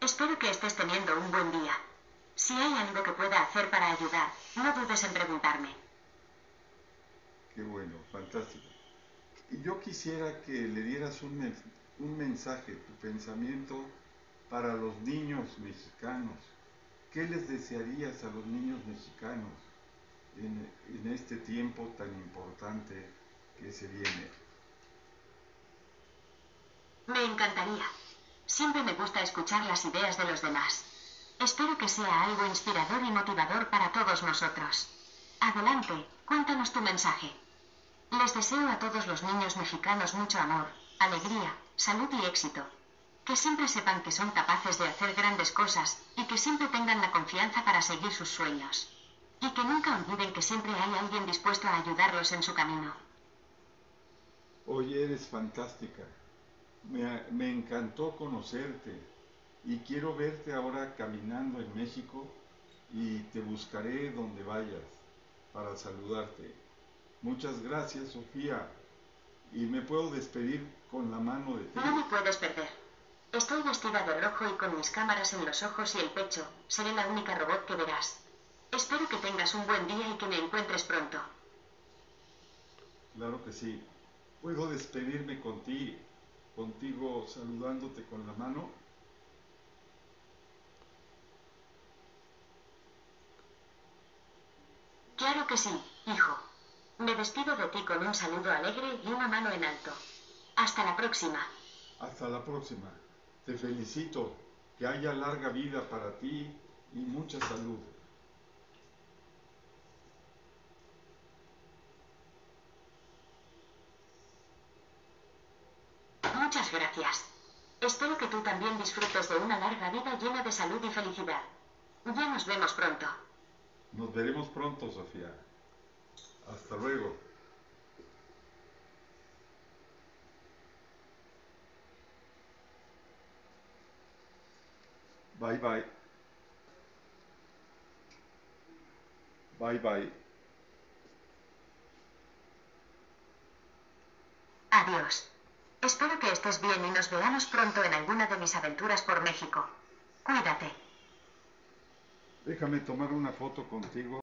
Espero que estés teniendo un buen día. Si hay algo que pueda hacer para ayudar, no dudes en preguntarme. Qué bueno, fantástico. Y yo quisiera que le dieras un mensaje, tu pensamiento para los niños mexicanos. ¿Qué les desearías a los niños mexicanos en este tiempo tan importante que se viene? Me encantaría. Siempre me gusta escuchar las ideas de los demás. Espero que sea algo inspirador y motivador para todos nosotros. Adelante, cuéntanos tu mensaje. Les deseo a todos los niños mexicanos mucho amor, alegría, salud y éxito. Que siempre sepan que son capaces de hacer grandes cosas y que siempre tengan la confianza para seguir sus sueños. Y que nunca olviden que siempre hay alguien dispuesto a ayudarlos en su camino. Oye, eres fantástica. Me encantó conocerte y quiero verte ahora caminando en México y te buscaré donde vayas para saludarte. Muchas gracias, Sofía. ¿Y me puedo despedir con la mano de ti? No me puedes perder. Estoy vestida de rojo y con mis cámaras en los ojos y el pecho. Seré la única robot que verás. Espero que tengas un buen día y que me encuentres pronto. Claro que sí. ¿Puedo despedirme contigo saludándote con la mano? Claro que sí, hijo. Me despido de ti con un saludo alegre y una mano en alto. Hasta la próxima. Hasta la próxima. Te felicito. Que haya larga vida para ti y mucha salud. Muchas gracias. Espero que tú también disfrutes de una larga vida llena de salud y felicidad. Ya nos vemos pronto. Nos veremos pronto, Sofía. Hasta luego. Bye bye. Bye bye. Adiós. Espero que estés bien y nos veamos pronto en alguna de mis aventuras por México. Cuídate. Déjame tomar una foto contigo.